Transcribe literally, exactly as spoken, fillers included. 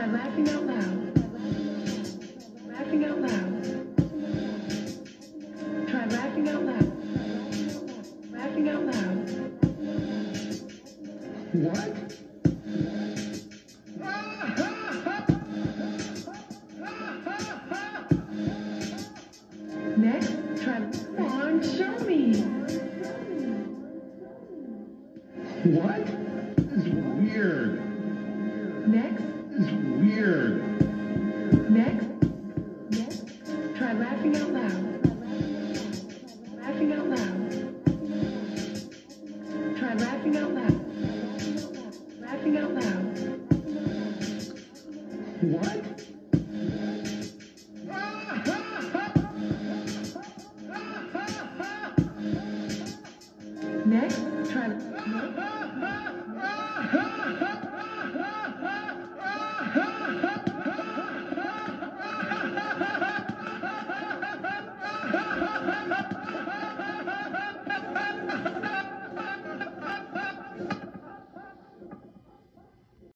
laughing out loud. Laughing out loud. Try laughing out loud. Laughing out loud. What? Next, try, come on, show me. What? This is weird. Next, This is weird. next, next, try laughing out loud. Laughing out loud. Try laughing out loud. Laughing out loud. What? Next, try.